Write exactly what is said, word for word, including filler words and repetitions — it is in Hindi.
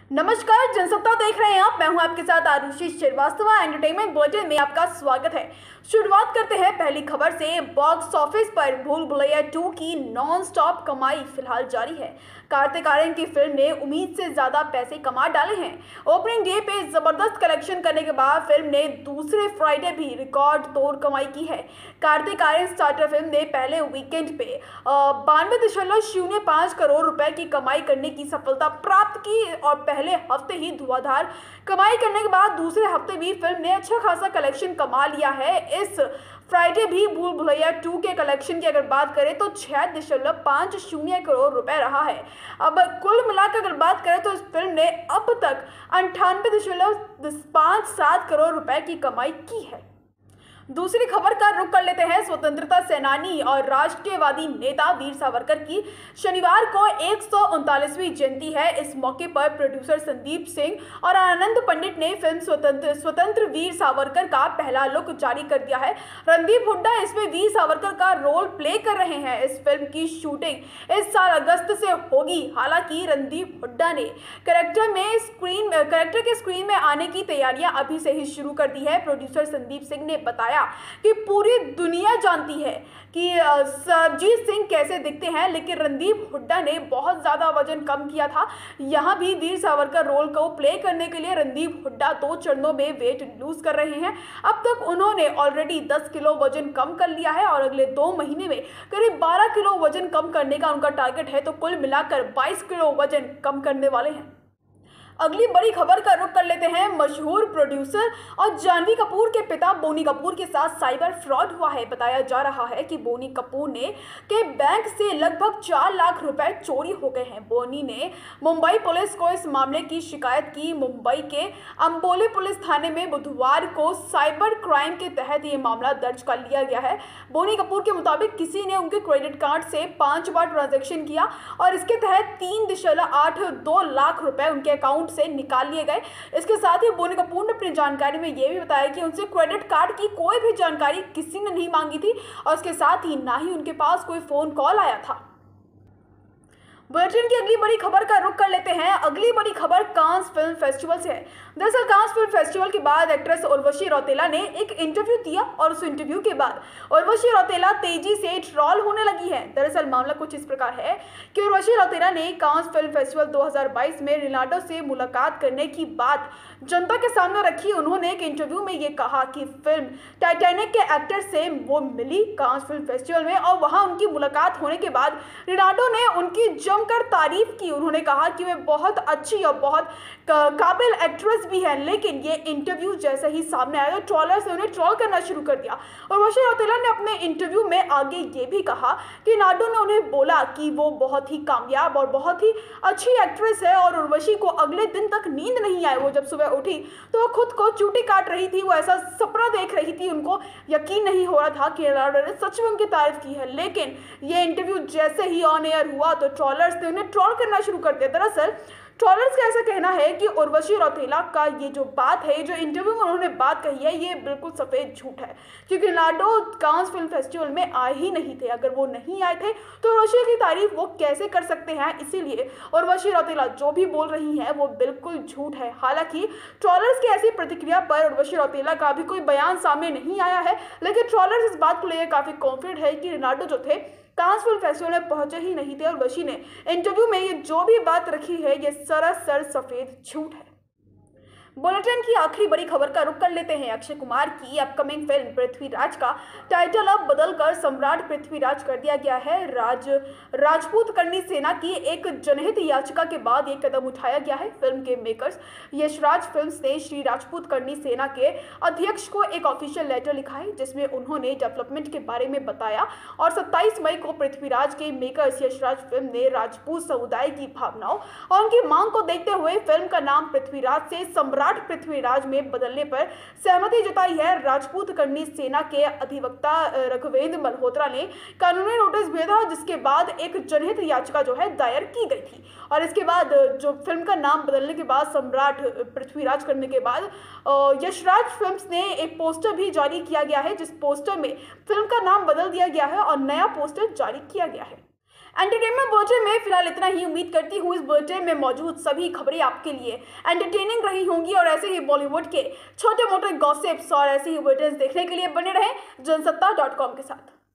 नमस्कार, जनसत्ता देख रहे हैं आप। मैं हूं आपके साथ आरुषि श्रीवास्तव। एंटरटेनमेंट बुलेटिन में आपका स्वागत है। शुरुआत करते हैं पहली खबर से। बॉक्स ऑफिस पर भूल भुलैया टू की नॉन स्टॉप कमाई फिलहाल जारी है। कार्तिक आर्यन की फिल्म ने उम्मीद से ज्यादा पैसे कमा डाले हैं। ओपनिंग डे पे जबरदस्त कलेक्शन करने के बाद फिल्म ने दूसरे फ्राइडे भी रिकॉर्ड तोड़ कमाई की है। कार्तिक आर्यन स्टार्टर फिल्म ने पहले वीकेंड पे बानवे दशमलव शून्य पाँच करोड़ रुपए की कमाई करने की सफलता प्राप्त की और पहले हफ्ते ही धुआंधार कमाई करने के बाद दूसरे हफ्ते भी फिल्म ने अच्छा खासा कलेक्शन कमा लिया है। इस फ्राइडे भी भूल भुलैया टू के कलेक्शन की अगर बात करें तो छह दशमलव पाँच शून्य करोड़ रुपए रहा है। अब कुल मिलाकर अगर बात करें तो इस फिल्म ने अब तक अंठानवे दशमलव पाँच सात करोड़ रुपए की कमाई की है। दूसरी खबर का रुख कर लेते हैं। स्वतंत्रता सेनानी और राष्ट्रीयवादी नेता वीर सावरकर की शनिवार को एक सौ उनतालीसवीं जयंती है। इस मौके पर प्रोड्यूसर संदीप सिंह और आनंद पंडित ने फिल्म स्वतंत्र स्वतंत्र वीर सावरकर का पहला लुक जारी कर दिया है। रणदीप हुड्डा इसमें वीर सावरकर का रोल प्ले कर रहे हैं। इस फिल्म की शूटिंग इस साल अगस्त से होगी। हालांकि रणदीप हुड्डा ने कैरेक्टर में स्क्रीन कैरेक्टर के स्क्रीन में आने की तैयारियां अभी से ही शुरू कर दी है। प्रोड्यूसर संदीप सिंह ने बताया कि पूरी दुनिया जानती है कि सरबजीत सिंह कैसे दिखते हैं, लेकिन रणदीप हुड्डा ने बहुत ज्यादा वजन कम किया था। यहां भी वीर सावरकर रोल को प्ले करने के लिए रणदीप हुड्डा दो चरणों में वेट लूज कर रहे हैं। अब तक उन्होंने ऑलरेडी दस किलो वजन कम कर लिया है और अगले दो महीने में करीब बारह किलो वजन कम करने का उनका टारगेट है। तो कुल मिलाकर बाईस किलो वजन कम करने वाले हैं। अगली बड़ी खबर का रुख कर लेते हैं। मशहूर प्रोड्यूसर और जानवी कपूर के पिता बोनी कपूर के साथ साइबर फ्रॉड हुआ है। बताया जा रहा है कि बोनी कपूर ने के बैंक से लगभग चार लाख रुपए चोरी हो गए हैं। बोनी ने मुंबई पुलिस को इस मामले की शिकायत की। मुंबई के अंबोली पुलिस थाने में बुधवार को साइबर क्राइम के तहत ये मामला दर्ज कर लिया गया है। बोनी कपूर के मुताबिक किसी ने उनके क्रेडिट कार्ड से पांच बार ट्रांजेक्शन किया और इसके तहत तीन दशमलव आठ दो लाख रुपए उनके अकाउंट से निकाल लिए गए। इसके साथ ही बोनी कपूर ने अपनी जानकारी में यह भी बताया कि उनसे क्रेडिट कार्ड की कोई भी जानकारी किसी ने नहीं मांगी थी और इसके साथ ही ना ही उनके पास कोई फोन कॉल आया था। बुलेटिन की अगली बड़ी खबर का रुख कर लेते हैं। अगली बड़ी खबर कांस फिल्म फेस्टिवल से है। दरअसल कांस फिल्म फेस्टिवल के बाद एक्ट्रेस उर्वशी रौतेला ने एक इंटरव्यू दिया और उस इंटरव्यू के बाद उर्वशी रौतेला तेजी से ट्रोल होने लगी है। दरअसल मामला कुछ इस प्रकार है कि उर्वशी रौतेला ने कांस फिल्म फेस्टिवल दो हज़ार बाईस में लियोनार्डो से मुलाकात करने की बात जनता के सामने रखी। उन्होंने एक इंटरव्यू में ये कहा कि फिल्म टाइटैनिक के एक्टर से वो मिली कांस फिल्म फेस्टिवल में और वहां उनकी मुलाकात होने के बाद लियोनार्डो ने उनकी कर तारीफ की। उन्होंने कहा कि वे बहुत अच्छी और बहुत काबिल एक्ट्रेस भी है, लेकिन ये इंटरव्यू जैसे ही सामने आया तो ट्रोलर्स ने उन्हें ट्रोल करना शुरू कर दिया। और उर्वशी रौतेला ने अपने इंटरव्यू में आगे ये भी कहा कि नाडो ने उन्हें बोला कि वो बहुत ही कामयाब और बहुत ही अच्छी एक्ट्रेस है और उर्वशी को अगले दिन तक नींद नहीं आई। वो जब सुबह उठी तो वो खुद को चूटी काट रही थी, वो ऐसा सपना देख रही थी। उनको यकीन नहीं हो रहा था कि नाडो ने सच में उनकी तारीफ की है। लेकिन ये इंटरव्यू जैसे ही ऑन एयर हुआ तो ट्रोलर्स ने उन्हें ट्रोल करना शुरू कर दिया। दरअसल ट्रोलर्स का ऐसा कहना है कि उर्वशी रौतेला का ये जो बात है, जो इंटरव्यू में उन्होंने बात कही है, ये बिल्कुल सफेद झूठ है, क्योंकि लियोनार्डो कांस फिल्म फेस्टिवल में आए ही नहीं थे। अगर वो नहीं आए थे तो उर्वशी की तारीफ वो कैसे कर सकते हैं। इसीलिए उर्वशी रौतेला जो भी बोल रही हैं वो बिल्कुल झूठ है। हालांकि ट्रोलर्स की ऐसी प्रतिक्रिया पर उर्वशी रौतेला का भी कोई बयान सामने नहीं आया है, लेकिन ट्रोलर्स इस बात को लेकर काफी कॉन्फिडेंट है कि लियोनार्डो जो थे कांस फिल्म फेस्टिवल में पहुंचे ही नहीं थे। और उर्वशी ने इंटरव्यू में ये जो भी बात रखी है ये सरासर सफेद झूठ है। बुलेटिन की आखिरी बड़ी खबर का रुख कर लेते हैं। अक्षय कुमार की अपकमिंग फिल्म पृथ्वीराज का टाइटल अब बदलकर सम्राट पृथ्वीराज कर दिया गया है। राज राजपूत करनी सेना की एक जनहित याचिका के बाद ये कदम उठाया गया है। फिल्म के मेकर्स यशराज फिल्म्स ने श्री राजपूत करनी सेना के अध्यक्ष को एक ऑफिशियल लेटर लिखा है, जिसमें उन्होंने डेवलपमेंट के बारे में बताया और सत्ताईस मई को पृथ्वीराज के मेकर्स यशराज फिल्म ने राजपूत समुदाय की भावनाओं और उनकी मांग को देखते हुए फिल्म का नाम पृथ्वीराज से सम्राट पृथ्वीराज में बदलने पर सहमति जताई है। राजपूत करनी सेना के अधिवक्ता रघुवेंद्र मल्होत्रा ने कानूनी नोटिस भेजा, जिसके बाद एक जनहित याचिका जो है दायर की गई थी। और इसके बाद जो फिल्म का नाम बदलने के बाद सम्राट पृथ्वीराज करने के बाद यशराज फिल्म्स ने एक पोस्टर भी जारी किया गया है, जिस पोस्टर में फिल्म का नाम बदल दिया गया है और नया पोस्टर जारी किया गया है। एंटरटेनमेंट बुलेटिन में फिलहाल इतना ही। उम्मीद करती हूँ इस बुलेटिन में मौजूद सभी खबरें आपके लिए एंटरटेनिंग रही होंगी और ऐसे ही बॉलीवुड के छोटे मोटे गॉसिप्स और ऐसे ही बुलेटिन देखने के लिए बने रहें जनसत्ता डॉट कॉम के साथ।